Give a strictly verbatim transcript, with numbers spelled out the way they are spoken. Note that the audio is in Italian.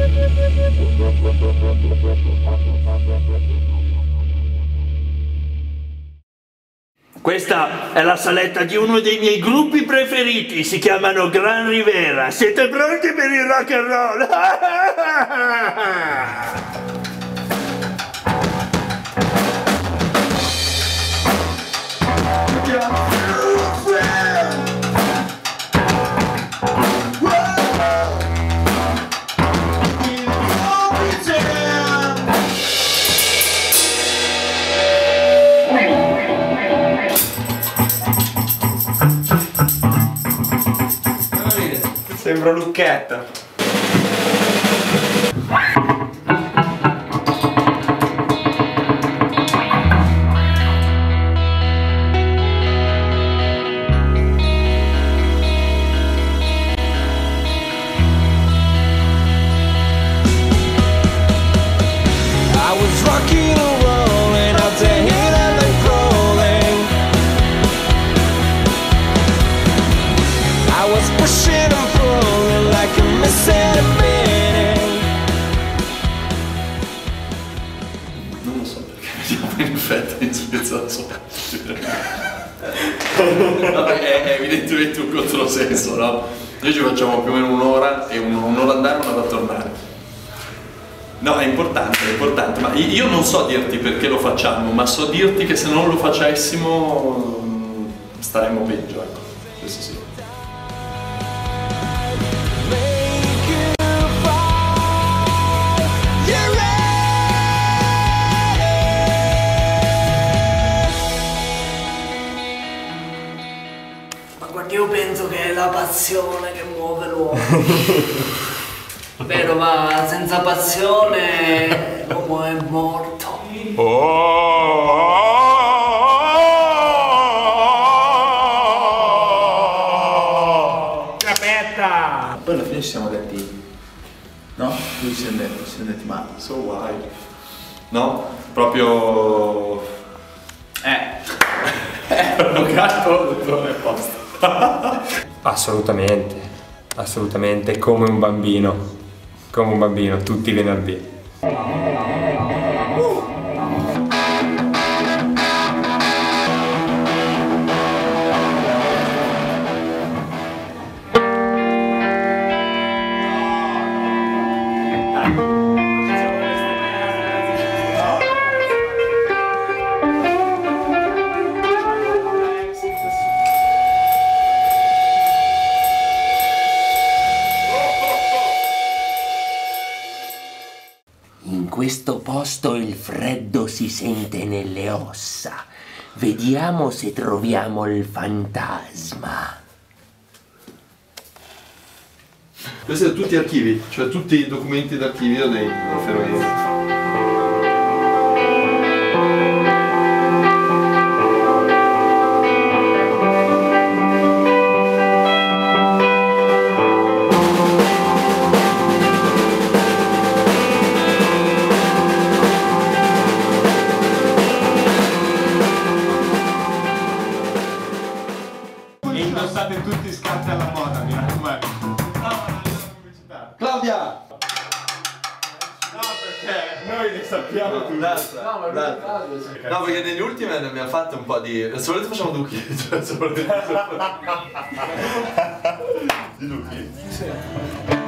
Questa è la saletta di uno dei miei gruppi preferiti, si chiamano Gran Rivera. Siete pronti per il rock and roll? Sembra Lucchetta. Non lo so perché vediamo in effetti in Svizzera sopra. Vabbè, è, è evidentemente un controsenso, no? Noi ci facciamo più o meno un'ora e un'ora andare e un'ora a tornare. No, è importante, è importante, ma io non so dirti perché lo facciamo, ma so dirti che se non lo facessimo staremmo peggio, ecco, questo sì. Io penso che è la passione che muove l'uomo. Vero, ma senza passione l'uomo è morto. Aspetta! Poi alla fine ci siamo detti, no? Lui ci siamo detti, ci siamo detti, ma so why? No? Proprio... Eh! Eh, hanno gatto, non è posto. Assolutamente, assolutamente, come un bambino, come un bambino, tutti i venerdì. In questo posto il freddo si sente nelle ossa. Vediamo se troviamo il fantasma. Questi sono tutti archivi, cioè tutti i documenti d'archivio dei, dei ferrovieri. Indossate tutti scarpe alla moda, mi raccomando. No, non è pubblicità. Claudia! No, perché noi ne sappiamo tutti. No, ma no, perché negli ultimi ne abbiamo fatto un po' di... Se volete facciamo Duchi. Cioè, se volete... Di Duchi? Sì.